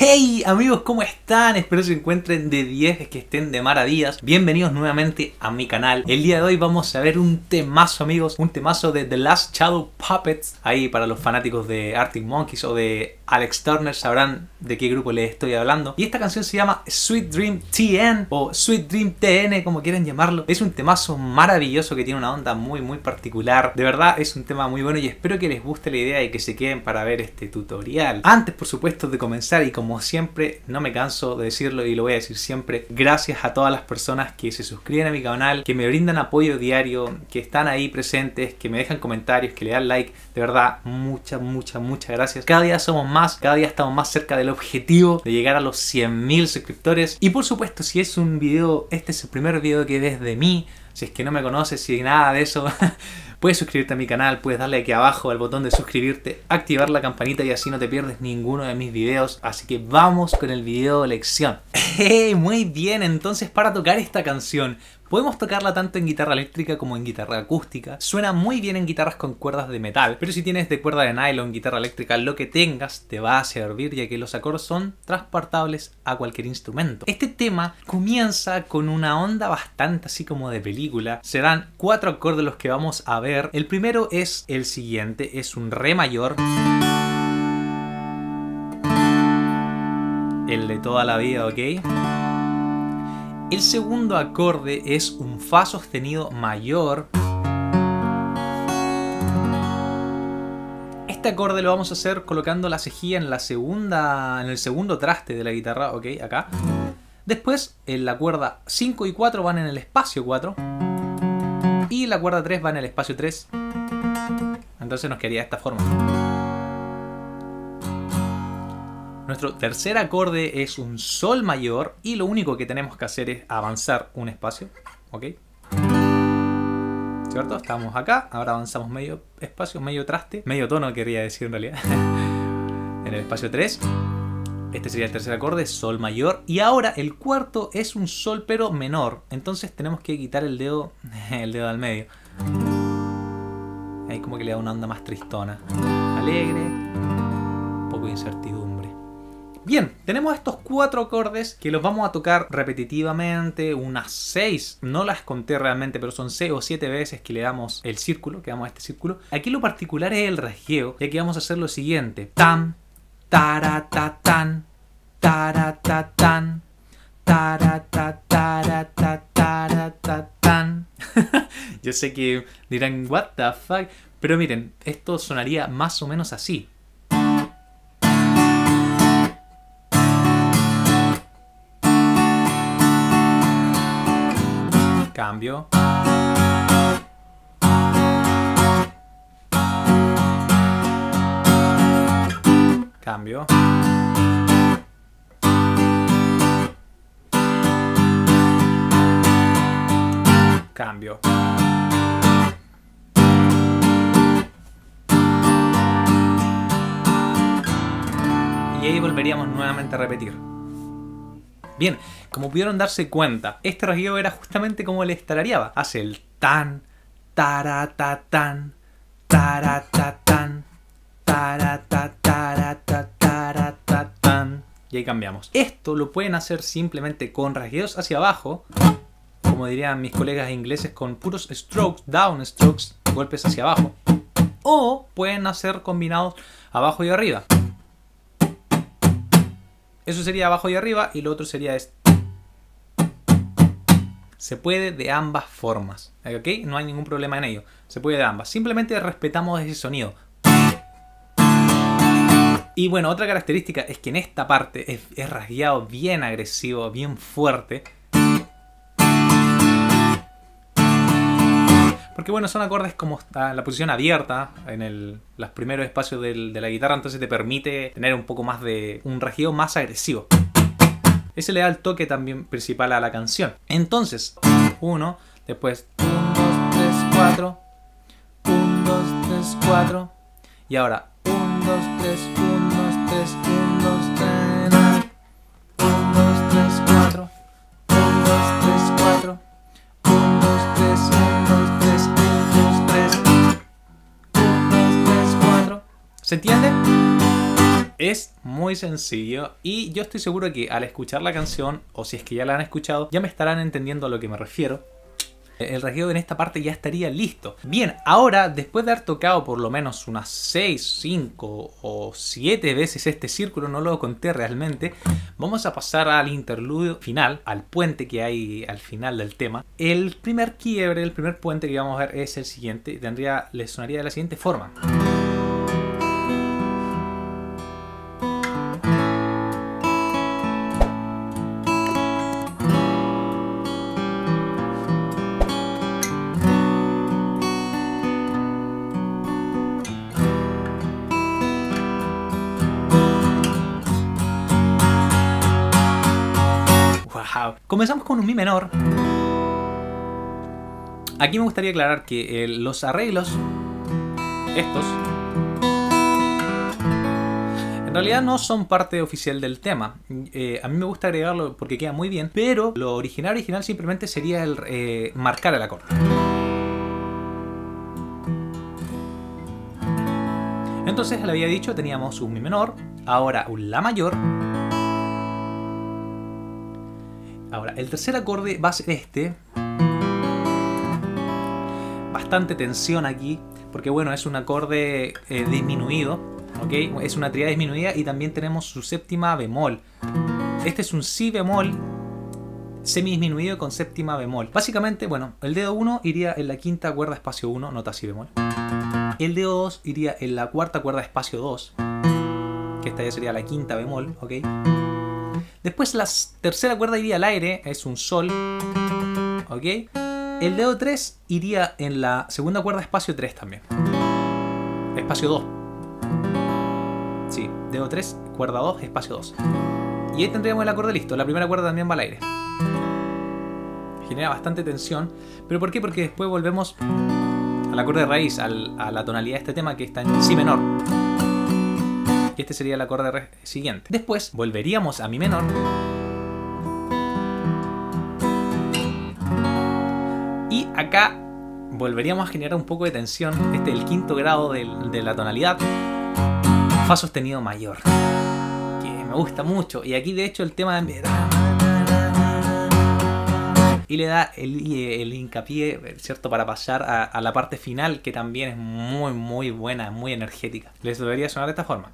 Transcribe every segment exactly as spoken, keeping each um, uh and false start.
Hey amigos, ¿cómo están? Espero se encuentren de diez, que estén de maravillas. Bienvenidos nuevamente a mi canal. El día de hoy vamos a ver un temazo, amigos. Un temazo de The Last Shadow Puppets. Ahí para los fanáticos de Arctic Monkeys o de Alex Turner sabrán de qué grupo les estoy hablando. Y esta canción se llama Sweet Dream T N o Sweet Dream T N, como quieran llamarlo. Es un temazo maravilloso que tiene una onda muy muy particular. De verdad es un tema muy bueno y espero que les guste la idea y que se queden para ver este tutorial. Antes, por supuesto, de comenzar, y como siempre, no me canso de decirlo y lo voy a decir siempre, gracias a todas las personas que se suscriben a mi canal, que me brindan apoyo diario, que están ahí presentes, que me dejan comentarios, que le dan like. De verdad, muchas, muchas, muchas gracias. Cada día somos más, cada día estamos más cerca del objetivo de llegar a los cien mil suscriptores. Y por supuesto, si es un video, este es el primer video que ves de mí, si es que no me conoces, si nada de eso, puedes suscribirte a mi canal, puedes darle aquí abajo al botón de suscribirte, activar la campanita y así no te pierdes ninguno de mis videos. Así que vamos con el video lección. Hey, muy bien, entonces para tocar esta canción podemos tocarla tanto en guitarra eléctrica como en guitarra acústica. Suena muy bien en guitarras con cuerdas de metal, pero si tienes de cuerda de nylon, guitarra eléctrica, lo que tengas te va a servir, ya que los acordes son transportables a cualquier instrumento. Este tema comienza con una onda bastante así como de película. Serán cuatro acordes los que vamos a ver. El primero es el siguiente, es un re mayor, el de toda la vida, ¿ok? El segundo acorde es un fa sostenido mayor. Este acorde lo vamos a hacer colocando la cejilla en la segunda, en el segundo traste de la guitarra, ok, acá. Después, en la cuerda cinco y cuatro van en el espacio cuatro. Y la cuerda tres va en el espacio tres. Entonces nos quedaría de esta forma. Nuestro tercer acorde es un sol mayor y lo único que tenemos que hacer es avanzar un espacio, ¿ok? ¿Cierto? Estamos acá, ahora avanzamos medio espacio, medio traste, medio tono quería decir en realidad, en el espacio tres. Este sería el tercer acorde, sol mayor. Y ahora el cuarto es un sol pero menor, entonces tenemos que quitar el dedo, el dedo al medio. Ahí como que le da una onda más tristona, alegre, un poco de incertidumbre. Bien, tenemos estos cuatro acordes que los vamos a tocar repetitivamente, unas seis, no las conté realmente, pero son seis o siete veces que le damos el círculo, que damos a este círculo. Aquí lo particular es el rasgueo, y aquí vamos a hacer lo siguiente: tam, tara, ta, tan, tara, ta, tan, tara, ta, tara, ta, tara, ta, tan. Yo sé que dirán, what the fuck, pero miren, esto sonaría más o menos así. Cambio. Cambio. Cambio. Y ahí volveríamos nuevamente a repetir. Bien, como pudieron darse cuenta, este rasgueo era justamente como les tarareaba. Hace el tan, tara, ta, tan, tara, ta, tan, tara, ta, tara, ta, tara, ta, tan. Y ahí cambiamos. Esto lo pueden hacer simplemente con rasgueos hacia abajo, como dirían mis colegas ingleses, con puros strokes, down strokes, golpes hacia abajo. O pueden hacer combinados abajo y arriba. Eso sería abajo y arriba, y lo otro sería esto. Se puede de ambas formas, ¿ok? No hay ningún problema en ello. Se puede de ambas. Simplemente respetamos ese sonido. Y bueno, otra característica es que en esta parte es, es rasgueado bien agresivo, bien fuerte. Porque bueno, son acordes como está la posición abierta en el, los primeros espacios del, de la guitarra, entonces te permite tener un poco más de un rasgueo más agresivo. Ese le da el toque también principal a la canción. Entonces, uno, después uno, dos, tres, cuatro, uno, dos, tres, cuatro, y ahora uno, dos, tres, uno, dos, tres, uno, dos, tres, uno, dos, tres, cuatro, uno, dos, tres, cuatro, uno, dos, tres, uno, dos, tres, uno, dos, tres, uno, dos, tres, cuatro. ¿Se entiende? Es muy sencillo y yo estoy seguro que al escuchar la canción, o si es que ya la han escuchado, ya me estarán entendiendo a lo que me refiero. El rasgueo en esta parte ya estaría listo. Bien, ahora después de haber tocado por lo menos unas seis, cinco o siete veces este círculo, no lo conté realmente, vamos a pasar al interludio final, al puente que hay al final del tema. El primer quiebre, el primer puente que vamos a ver es el siguiente, tendría, le sonaría de la siguiente forma. Comenzamos con un mi menor. Aquí me gustaría aclarar que eh, los arreglos, estos, en realidad no son parte oficial del tema. Eh, a mí me gusta agregarlo porque queda muy bien, pero lo original original simplemente sería el eh, marcar el acorde. Entonces, le había dicho, teníamos un mi menor, ahora un la mayor. Ahora, el tercer acorde va a ser este. Bastante tensión aquí, porque bueno, es un acorde eh, disminuido, ¿ok? Es una tríada disminuida y también tenemos su séptima bemol. Este es un si bemol semidisminuido con séptima bemol. Básicamente, bueno, el dedo uno iría en la quinta cuerda espacio uno, nota si bemol. El dedo dos iría en la cuarta cuerda espacio dos, que esta ya sería la quinta bemol, ¿ok? Después la tercera cuerda iría al aire, es un sol, ¿ok? El dedo tres iría en la segunda cuerda espacio tres también. Espacio dos. Sí, dedo tres, cuerda dos, espacio dos. Y ahí tendríamos el acorde listo. La primera cuerda también va al aire. Genera bastante tensión. ¿Pero por qué? Porque después volvemos al acorde de raíz, al, a la tonalidad de este tema que está en si menor. Y este sería el acorde siguiente. Después volveríamos a mi menor. Y acá volveríamos a generar un poco de tensión. Este es el quinto grado de, de la tonalidad. Fa sostenido mayor, que me gusta mucho. Y aquí de hecho el tema de... y le da el, el hincapié, ¿cierto?, para pasar a, a la parte final, que también es muy muy buena, muy energética. Les debería sonar de esta forma.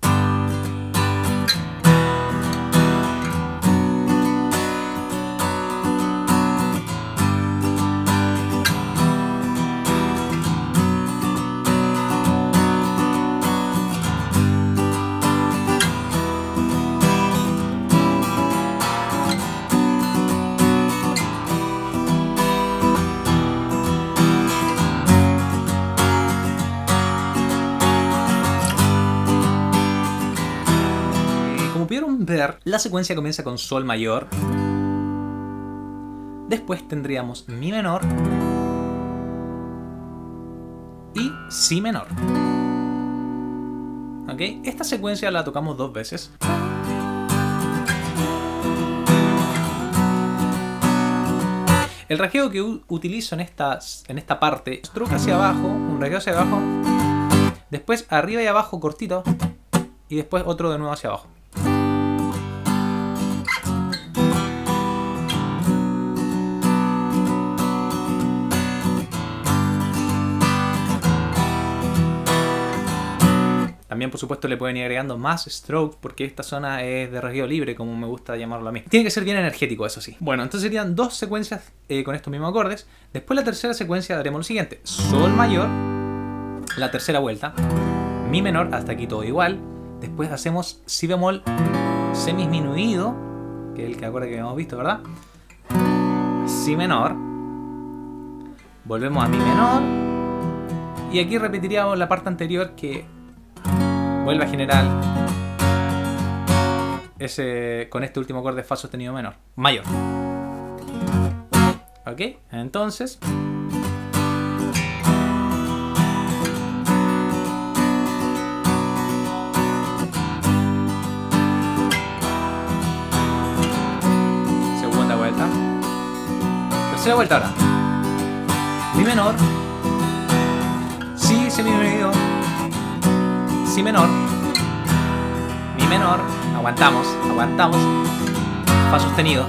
Ver, la secuencia comienza con sol mayor, después tendríamos mi menor y si menor. ¿Ok? Esta secuencia la tocamos dos veces. El rasgueo que utilizo en, estas, en esta parte, stroke hacia abajo, un rasgueo hacia abajo, después arriba y abajo cortito y después otro de nuevo hacia abajo. También, por supuesto, le pueden ir agregando más stroke porque esta zona es de rasgueo libre, como me gusta llamarlo a mí. Tiene que ser bien energético, eso sí. Bueno, entonces serían dos secuencias eh, con estos mismos acordes. Después la tercera secuencia haremos lo siguiente. Sol mayor, la tercera vuelta, mi menor, hasta aquí todo igual. Después hacemos si bemol semidisminuido, que es el acorde que habíamos visto, ¿verdad? Si menor. Volvemos a mi menor. Y aquí repetiríamos la parte anterior que... vuelve a generar ese, con este último acorde fa sostenido menor, mayor. Ok, entonces segunda vuelta, tercera vuelta ahora. Mi menor, si semidisminuido, si menor, menor, aguantamos, aguantamos, fa sostenido,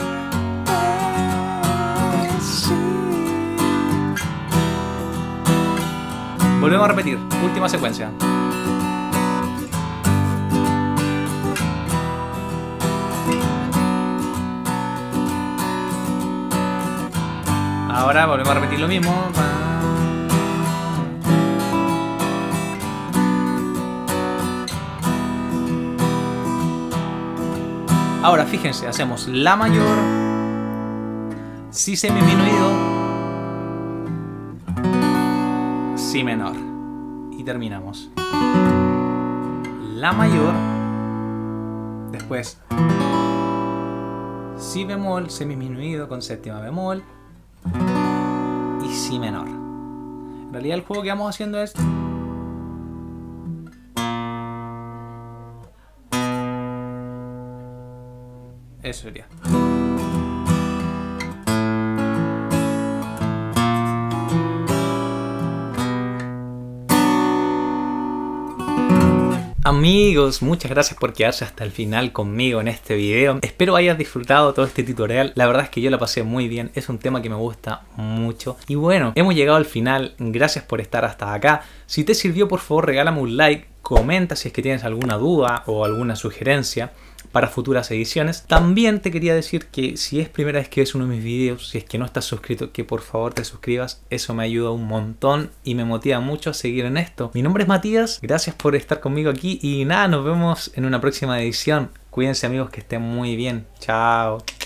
volvemos a repetir, última secuencia. Ahora volvemos a repetir lo mismo. Ahora fíjense, hacemos La mayor, Si semidisminuido, Si menor y terminamos. La mayor, después Si bemol semidisminuido con séptima bemol y Si menor. En realidad el juego que vamos haciendo es eso sería. Amigos, muchas gracias por quedarse hasta el final conmigo en este video. Espero hayas disfrutado todo este tutorial. La verdad es que yo la pasé muy bien. Es un tema que me gusta mucho. Y bueno, hemos llegado al final. Gracias por estar hasta acá. Si te sirvió, por favor, regálame un like. Comenta si es que tienes alguna duda o alguna sugerencia para futuras ediciones. También te quería decir que si es primera vez que ves uno de mis videos, si es que no estás suscrito, que por favor te suscribas. Eso me ayuda un montón y me motiva mucho a seguir en esto. Mi nombre es Matías, gracias por estar conmigo aquí y nada, nos vemos en una próxima edición. Cuídense amigos, que estén muy bien. Chao.